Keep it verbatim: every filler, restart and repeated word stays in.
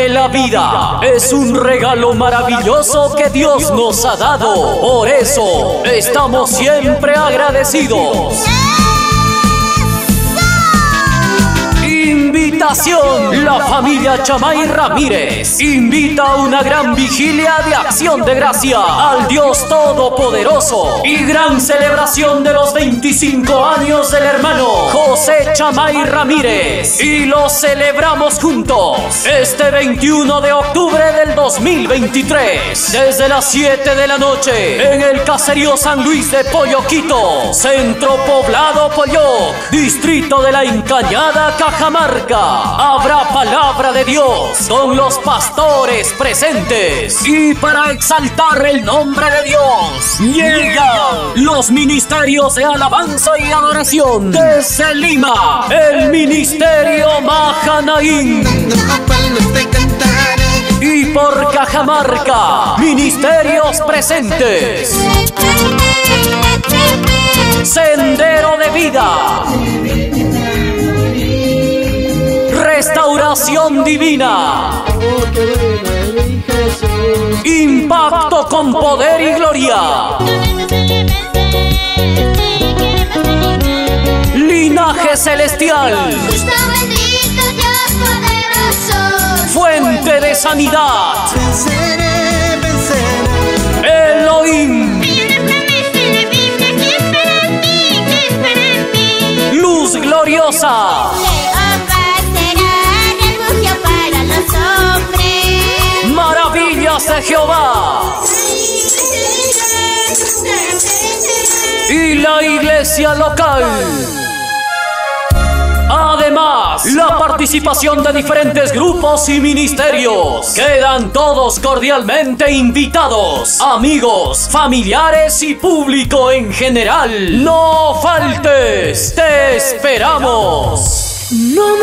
porque la vida es un regalo maravilloso que Dios nos ha dado. Por eso estamos siempre agradecidos. Invitación. La familia Chamay Ramírez invita a una gran vigilia de acción de gracia al Dios Todopoderoso y gran celebración de los veinticinco años del hermano José Chamay Ramírez, y lo celebramos juntos este veintiuno de octubre del dos mil veintitrés desde las siete de la noche en el caserío San Luis de Polloquito, centro poblado Polloc, distrito de la Encañada, Cajamarca. Habrá palabra de Dios con los pastores presentes, y para exaltar el nombre de Dios llegan los ministerios de alabanza y adoración desde Lima, el ministerio Mahanaim, y por Cajamarca, ministerios presentes Sendero de Vida, Restauración Divina, Impacto con Poder y Gloria, Linaje Celestial, Fuente de Sanidad, Elohim, Luz Gloriosa, Maravillas de Jehová, y la iglesia local. Además, la participación de diferentes grupos y ministerios. Quedan todos cordialmente invitados. Amigos, familiares y público en general. No faltes, te esperamos. No